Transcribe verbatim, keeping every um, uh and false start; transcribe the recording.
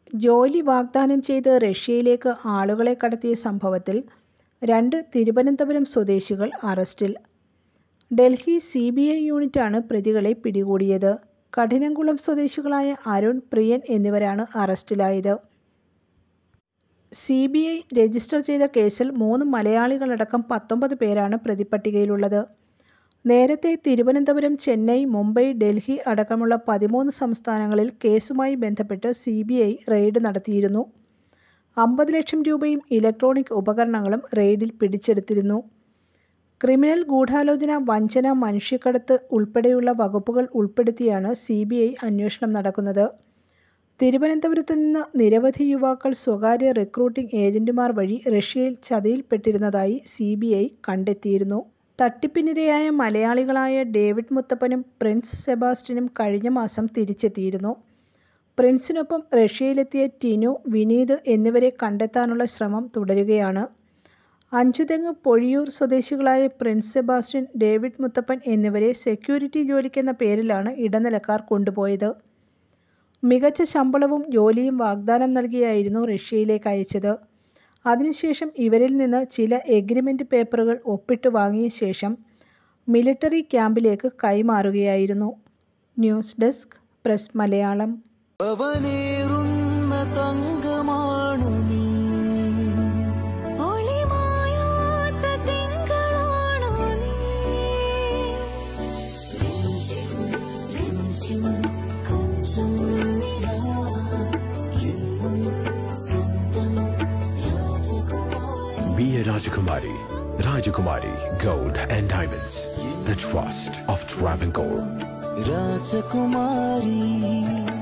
ജോലി വാഗ്ദാനം ചെയ്ത് റഷ്യയിലേക്ക് ആളുകളെ കടത്തിയ സംഭവത്തിൽ രണ്ട് തിരുവനന്തപുരം സ്വദേശികൾ അറസ്റ്റിൽ. ഡൽഹി സി ബി ഐ യൂണിറ്റാണ് പ്രതികളെ പിടികൂടിയത്. കഠിനംകുളം സ്വദേശികളായ അരുൺ, പ്രിയൻ എന്നിവരാണ് അറസ്റ്റിലായത്. സി ബി ഐ രജിസ്റ്റർ ചെയ്ത കേസിൽ മൂന്ന് മലയാളികളടക്കം പത്തൊമ്പത് പേരാണ് പ്രതിപ്പട്ടികയിലുള്ളത്. നേരത്തെ തിരുവനന്തപുരം, ചെന്നൈ, മുംബൈ, ഡൽഹി അടക്കമുള്ള പതിമൂന്ന് സംസ്ഥാനങ്ങളിൽ കേസുമായി ബന്ധപ്പെട്ട് സി ബി ഐ റെയ്ഡ് നടത്തിയിരുന്നു. അമ്പത് ലക്ഷം രൂപയും ഇലക്ട്രോണിക് ഉപകരണങ്ങളും റെയ്ഡിൽ പിടിച്ചെടുത്തിരുന്നു. ക്രിമിനൽ ഗൂഢാലോചന, വഞ്ചന, മനുഷ്യക്കടത്ത് ഉൾപ്പെടെയുള്ള വകുപ്പുകൾ ഉൾപ്പെടുത്തിയാണ് സി ബി ഐ അന്വേഷണം നടക്കുന്നത്. തിരുവനന്തപുരത്ത് നിന്ന് നിരവധി യുവാക്കൾ സ്വകാര്യ റിക്രൂട്ടിംഗ് ഏജന്റുമാർ വഴി റഷ്യയിൽ ചതിയിൽപ്പെട്ടിരുന്നതായി സി ബി ഐ കണ്ടെത്തിയിരുന്നു. തട്ടിപ്പിനിരയായ മലയാളികളായ ഡേവിഡ് മുത്തപ്പനും പ്രിൻസ് സെബാസ്റ്റ്യനും കഴിഞ്ഞ മാസം തിരിച്ചെത്തിയിരുന്നു. പ്രിൻസിനൊപ്പം റഷ്യയിലെത്തിയ ടിനു, വിനീത് എന്നിവരെ കണ്ടെത്താനുള്ള ശ്രമം തുടരുകയാണ്. അഞ്ചുതെങ്ങ് പൊഴിയൂർ സ്വദേശികളായ പ്രിൻസ് സെബാസ്റ്റ്യൻ, ഡേവിഡ് മുത്തപ്പൻ എന്നിവരെ സെക്യൂരിറ്റി ജോലിക്കെന്ന പേരിലാണ് ഇടനിലക്കാർ കൊണ്ടുപോയത്. മികച്ച ശമ്പളവും ജോലിയും വാഗ്ദാനം നൽകിയായിരുന്നു റഷ്യയിലേക്ക് അയച്ചത്. അതിനുശേഷം ഇവരിൽ നിന്ന് ചില എഗ്രിമെൻ്റ് പേപ്പറുകൾ ഒപ്പിട്ട് വാങ്ങിയ ശേഷം മിലിട്ടറി ക്യാമ്പിലേക്ക് കൈമാറുകയായിരുന്നു. News desk, press Malayalam. Be a Rajakumari. Rajakumari Gold and Diamonds. The trust of Travancore. Rajakumari.